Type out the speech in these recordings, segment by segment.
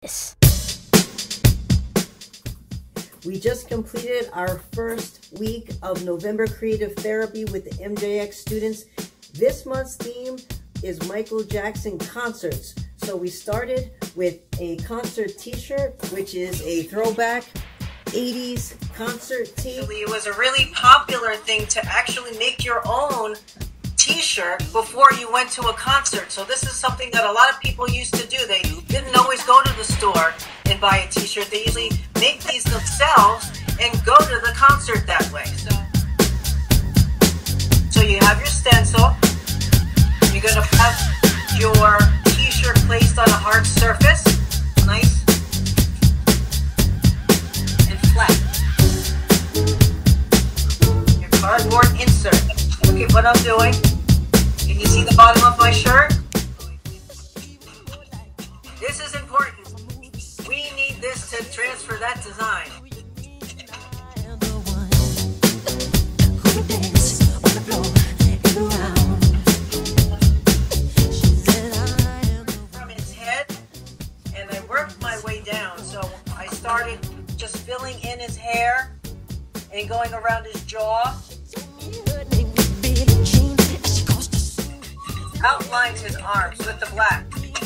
We just completed our first week of November Creative Therapy with the MJX students. This month's theme is Michael Jackson concerts. So we started with a concert t-shirt, which is a throwback 80s concert tee. It was a really popular thing to actually make your own t-shirt before you went to a concert. So this is something that a lot of people used to do. They didn't always go to the store and buy a t-shirt. They usually make these themselves and go to the concert that way. So you have your stencil. You're going to have your t-shirt placed on a hard surface. Nice and flat. Your cardboard insert. Look at what I'm doing. Can you see the bottom of my shirt? This is important. We need this to transfer that design. From his head, and I worked my way down. So I started just filling in his hair and going around his jaw. Outlines his arms with the black.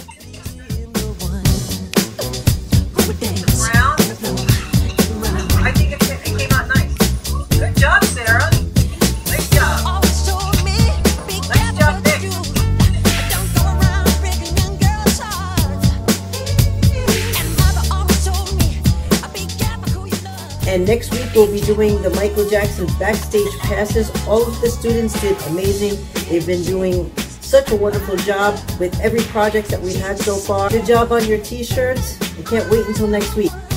The brown. I think it came out nice. Good job, Sarah. Nice job. Nice job, Nick. And next week we'll be doing the Michael Jackson backstage passes. All of the students did amazing. They've been doing such a wonderful job with every project that we've had so far. Good job on your t-shirts. I can't wait until next week.